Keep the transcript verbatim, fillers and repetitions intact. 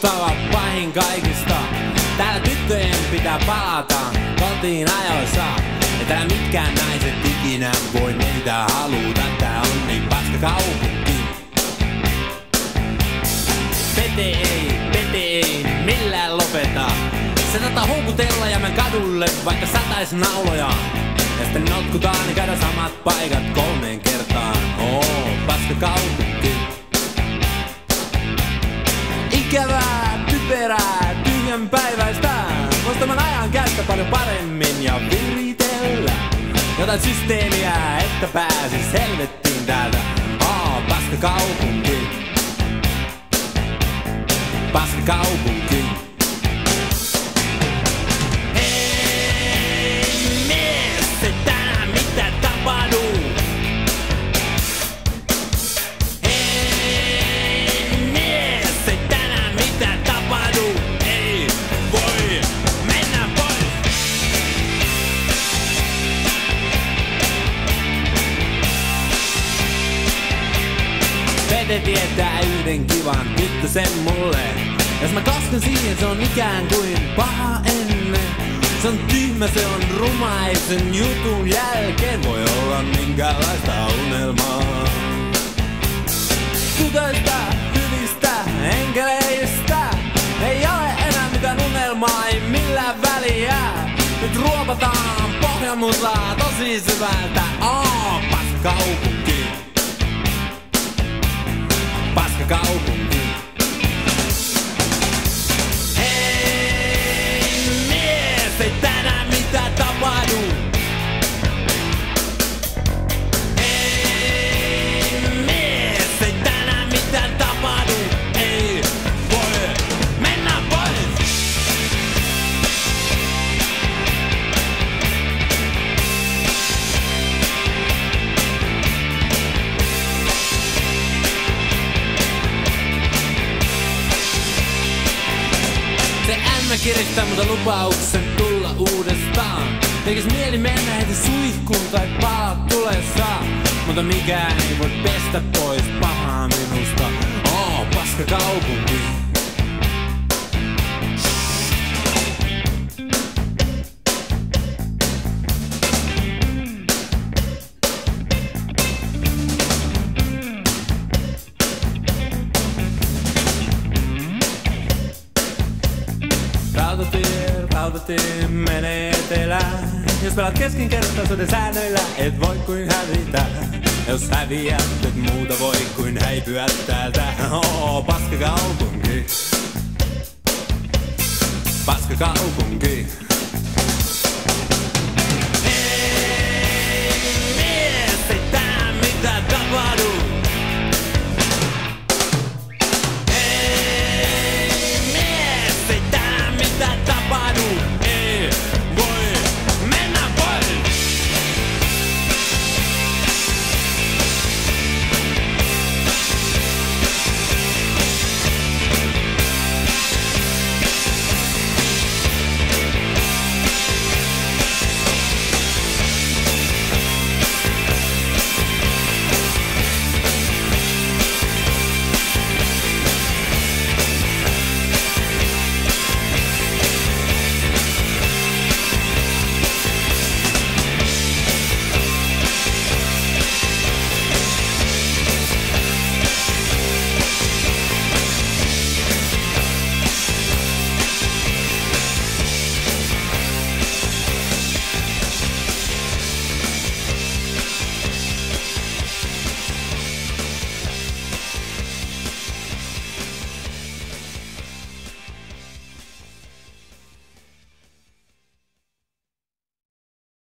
Mahtava pahin kaikista. Täällä tyttöjen pitää palata kotiin ajoissa. Ja täällä mitkään naiset ikinä voi meitä haluta. Tää on niin paska kaupunki. Pete ei, pete ei millään lopeta. Se saattaa houkutella ja mä kadulle vaikka satais nauloja. Ja sitten notkutaan ja käydään samat paikat kolmeen kertaan. Oo, paska kaupunki. Ikävää, typerää, tyhjänpäiväistä. Vois tämän ajan käyttää paljon paremmin ja viritellä jotain systeemiä, että pääsis helvettiin täältä. Oo, paska kaupunki. Paska kaupunki. Pete tietää yhden kivan tyttösen mulle. Jos mä kosken siihen, se on ikään kuin paha ennen. Se on tyhmä, se on ruma, ei sen jutun jälkeen voi olla minkäänlaista unelmaa. Tytöistä, hyvistä, enkeleistä ei ole enää mitään unelmaa, ei millään väliä. Nyt ruopataan pohjamusaa tosi syvältä. Oo, paska kaupunki. Paska kaupunki. Hei mies, ei tänään mitään tapahdu. Hei mies, ei tänään mitään tapahdu. Ei voi mennä pois. Se ämmä kiristää mutta lupauksen tulla uudestaan. Tekis mieli mennä heti suihkuun tai palat tulessa. Mutta mikään ei voi pestä pois pahaa minusta. Oo, paska kaupunki. Rautatie, rautatie menee etelään. Jos pelaat keskinkertaisuuden säännöillä, et voi kuin hävitä. Jos häviät, et muuta voi kuin häipyä täältä. Oo, paska kaupunki. Paska kaupunki.